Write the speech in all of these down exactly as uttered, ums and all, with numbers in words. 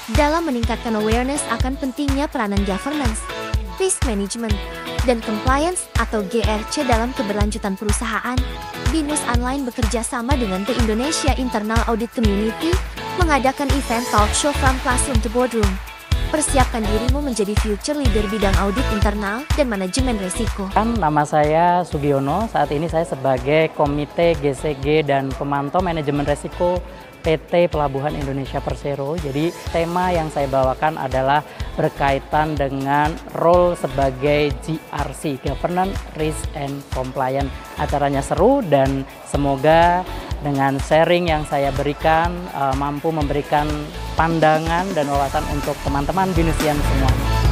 dalam meningkatkan awareness akan pentingnya peranan governance, risk management, dan compliance atau G R C dalam keberlanjutan perusahaan. Binus Online bekerja sama dengan The Indonesia Internal Audit Community mengadakan event talk show From Classroom to Boardroom. Persiapkan dirimu menjadi future leader bidang audit internal dan manajemen resiko. Nama saya Sugiono, saat ini saya sebagai Komite G C G dan Pemantau Manajemen Resiko P T Pelabuhan Indonesia Persero. Jadi tema yang saya bawakan adalah berkaitan dengan role sebagai G R C, Governance, Risk, and Compliance. Acaranya seru dan semoga dengan sharing yang saya berikan uh, mampu memberikan pandangan dan wawasan untuk teman-teman Binusian semua.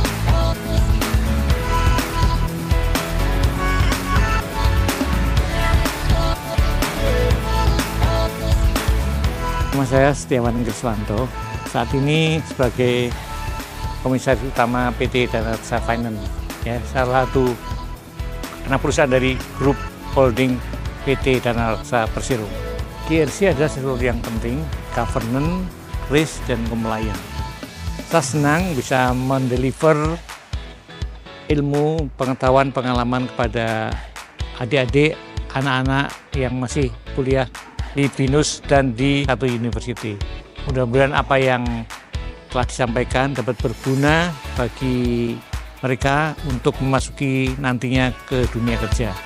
Nama saya Setiawan Kriswanto, saat ini sebagai Komisaris Utama P T Danareksa Finance, ya, salah satu anak perusahaan dari grup holding P T Danareksa Persero. G R C adalah sesuatu yang penting, governance, risk, dan compliance. Saya senang bisa mendeliver ilmu, pengetahuan, pengalaman kepada adik-adik, anak-anak yang masih kuliah di Binus dan di satu university. Mudah-mudahan apa yang telah disampaikan dapat berguna bagi mereka untuk memasuki nantinya ke dunia kerja.